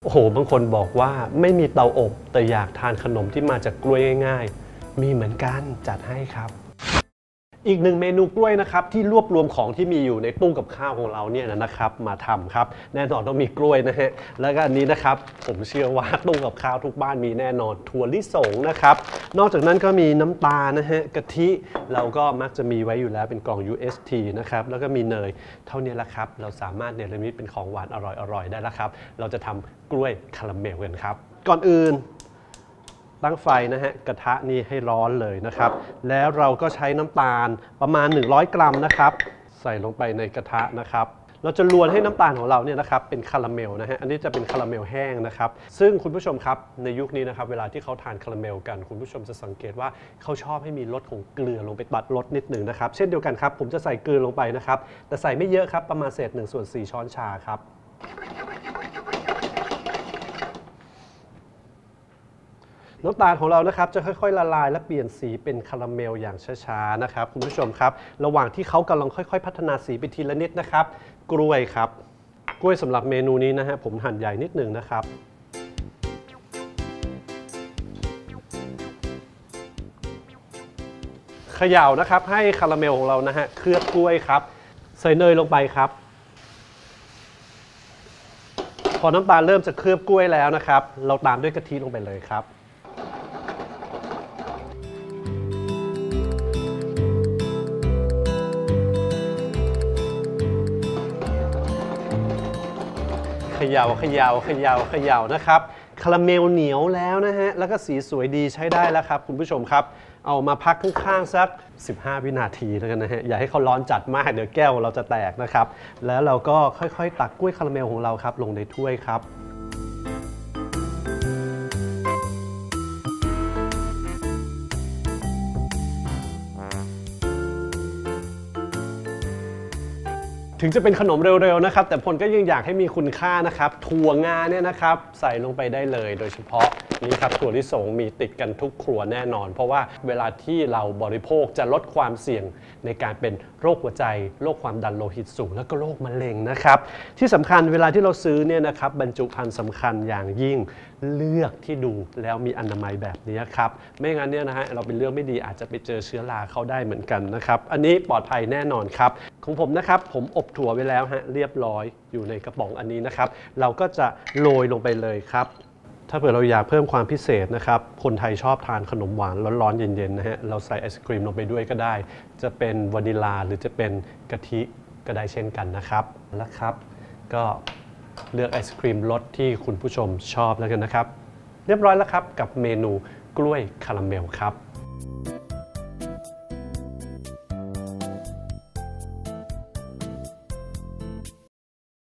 โอ้โหบางคนบอกว่าไม่มีเตาอบแต่อยากทานขนมที่มาจากกล้วยง่ายๆมีเหมือนกันจัดให้ครับอีกหนึ่งเมนูกล้วยนะครับที่รวบรวมของที่มีอยู่ในตู้กับข้าวของเราเนี่ยนะครับมาทำครับแน่นอนต้องมีกล้วยนะฮะแล้วก็อันนี้นะครับผมเชื่อว่าตู้กับข้าวทุกบ้านมีแน่นอนถั่วลิสงนะครับนอกจากนั้นก็มีน้ำตาลนะฮะกะทิเราก็มักจะมีไว้อยู่แล้วเป็นกล่อง UST นะครับแล้วก็มีเนยเท่านี้แหละครับเราสามารถเนรมิตเป็นของหวานอร่อยๆได้แล้วครับเราจะทำกล้วยคาราเมลกันครับก่อนอื่นตั้งไฟนะฮะกระทะนี่ให้ร้อนเลยนะครับแล้วเราก็ใช้น้ำตาลประมาณ100กรัมนะครับใส่ลงไปในกระทะนะครับเราจะลวนให้น้ำตาลของเราเนี่ยนะครับเป็นคาราเมลนะฮะอันนี้จะเป็นคาราเมลแห้งนะครับซึ่งคุณผู้ชมครับในยุคนี้นะครับเวลาที่เขาทานคาราเมลกันคุณผู้ชมจะสังเกตว่าเขาชอบให้มีรสของเกลือลงไปตัดรสนิดหนึ่งนะครับเช่นเดียวกันครับผมจะใส่เกลือลงไปนะครับแต่ใส่ไม่เยอะครับประมาณเศษ1/4 ช้อนชาครับน้ำตาลของเรานะครับจะค่อยๆละลายและเปลี่ยนสีเป็นคาราเมลอย่างช้าๆนะครับคุณผู้ชมครับระหว่างที่เขากำลังค่อยๆพัฒนาสีไปทีละนิดนะครับกล้วยครับกล้วยสำหรับเมนูนี้นะฮะผมหั่นใหญ่นิดหนึ่งนะครับเขย่านะครับให้คาราเมลของเรานะฮะเคลือบกล้วยครับใส่เนยลงไปครับพอน้ำตาลเริ่มจะเคลือบกล้วยแล้วนะครับเราตามด้วยกะทิลงไปเลยครับเขย่านะครับคาราเมลเหนียวแล้วนะฮะแล้วก็สีสวยดีใช้ได้แล้วครับคุณผู้ชมครับเอามาพักข้างๆสัก15 วินาทีแล้วกันนะฮะอย่าให้เขาร้อนจัดมากเดี๋ยวแก้วเราจะแตกนะครับแล้วเราก็ค่อยๆตักกล้วยคาราเมลของเราครับลงในถ้วยครับถึงจะเป็นขนมเร็วๆนะครับแต่พลก็ยังอยากให้มีคุณค่านะครับถั่วงาเนี่ยนะครับใส่ลงไปได้เลยโดยเฉพาะนี่ครับถั่วลิสงมีติดกันทุกครัวแน่นอนเพราะว่าเวลาที่เราบริโภคจะลดความเสี่ยงในการเป็นโรคหัวใจโรคความดันโลหิตสูงแล้วก็โรคมะเร็งนะครับที่สำคัญเวลาที่เราซื้อเนี่ยนะครับบรรจุภัณฑ์สำคัญอย่างยิ่งเลือกที่ดูแล้วมีอนามัยแบบนี้ครับไม่งั้นเนี่ยนะฮะเราเป็นเรื่องไม่ดีอาจจะไปเจอเชื้อราเข้าได้เหมือนกันนะครับอันนี้ปลอดภัยแน่นอนครับของผมนะครับผมอบถั่วไว้แล้วฮะเรียบร้อยอยู่ในกระป๋องอันนี้นะครับเราก็จะโรยลงไปเลยครับถ้าเผื่อเราอยากเพิ่มความพิเศษนะครับคนไทยชอบทานขนมหวานร้อนๆเย็นๆนะฮะเราใส่ไอศกรีมลงไปด้วยก็ได้จะเป็นวานิลาหรือจะเป็นกะทิก็ได้เช่นกันนะครับแล้วครับก็เลือกไอศกรีมรสที่คุณผู้ชมชอบแล้วกันนะครับเรียบร้อยแล้วครับกับเมนูกล้วยคาราเมลครับ